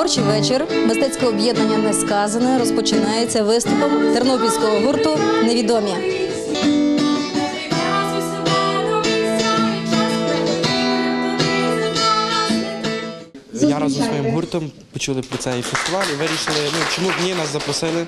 Творчий вечір мистецького об'єднання «Несказане» розпочинається виступом тернопільського гурту «Невідомі». Я разом зі своїм гуртом почули про цей фестиваль і вирішили, чому б ні, нас запросили.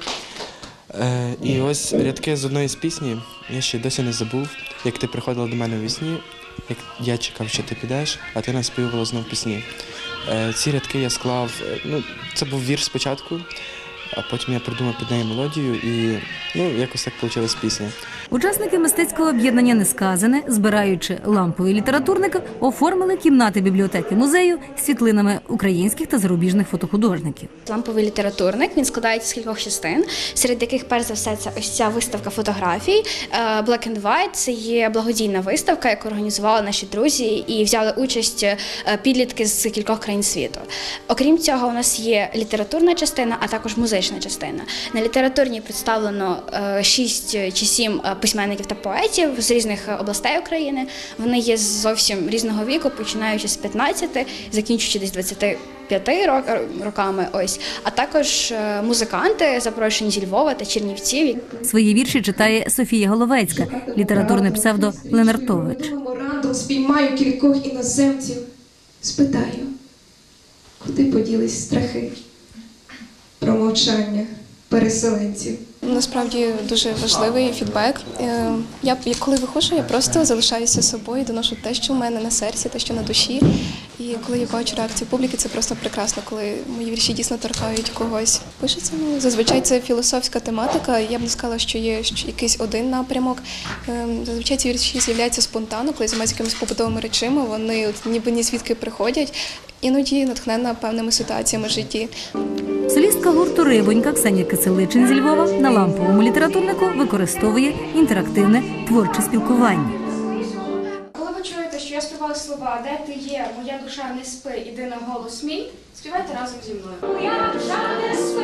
І ось рядки з одної з пісні, я ще досі не забув, як ти приходила до мене у вісні, як я чекав, що ти підеш, а ти наспівувала знов пісні. Ці рядки я склав, це був вірш спочатку, а потім я придумав під нею мелодію і якось так вийшла пісня. Учасники мистецького об'єднання «Несказане», збираючи ламповий літературник, оформили кімнати бібліотеки музею світлинами українських та зарубіжних фотохудожників. Ламповий літературник, він складається з кількох частин, серед яких, перш за все, це ось ця виставка фотографій. Black and White – це є благодійна виставка, яку організували наші друзі і взяли участь підлітки з кількох країн світу. Окрім цього, у нас є літературна частина, а також музична частина. На літературній представлено 6 чи 7 письменників та поетів з різних областей України. Вони є зовсім різного віку, починаючи з 15, закінчуючи десь 25 роками. А також музиканти, запрошені зі Львова та Чернівців. Свої вірші читає Софія Головецька, літературне псевдо Ленартович. Меморандум спіймаю кількох іноземців, спитаю, куди поділись страхи про мовчання переселенців. Насправді дуже важливий фідбек. Я коли виходжу, я просто залишаюся собою, доношу те, що в мене на серці, те, що на душі. І коли я бачу реакцію публіки, це просто прекрасно, коли мої вірші дійсно торкають когось. Пишеться, зазвичай це філософська тематика, я б не сказала, що є якийсь один напрямок. Зазвичай ці вірші з'являються спонтанно, коли займаються якимись побутовими речами, вони ніби ні звідки приходять, іноді натхненна певними ситуаціями в житті. Солістка гурту «Рибонька» Ксенія Киселичин зі Львова на ламповому літературнику використовує інтерактивне творче спілкування. Коли ви чуєте, що я співаю слова «Де ти є, моя душа не спи, іди на голос мій», співайте разом зі мною. Моя душа не спи,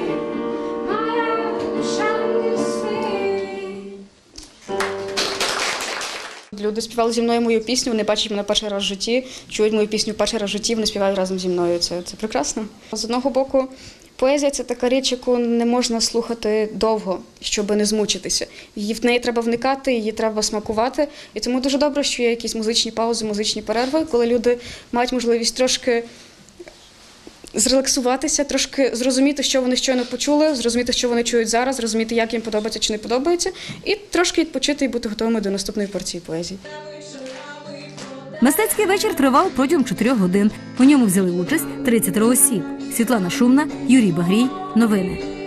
моя душа не спи. Люди співали зі мною мою пісню, вони бачать мене перший раз в житті, чують мою пісню перший раз в житті, вони співають разом зі мною. Це прекрасно. З одного боку, поезія – це така річ, яку не можна слухати довго, щоб не змучитися. В неї треба вникати, її треба смакувати. І тому дуже добре, що є якісь музичні паузи, музичні перерви, коли люди мають можливість трошки зрелаксуватися, трошки зрозуміти, що вони щойно почули, зрозуміти, що вони чують зараз, зрозуміти, як їм подобається чи не подобається, і трошки відпочити і бути готовими до наступної порції поезії. Мистецький вечір тривав протягом 4 годин. У ньому взяли участь 30 осіб. Світлана Шумна, Юрій Багрій. Новини.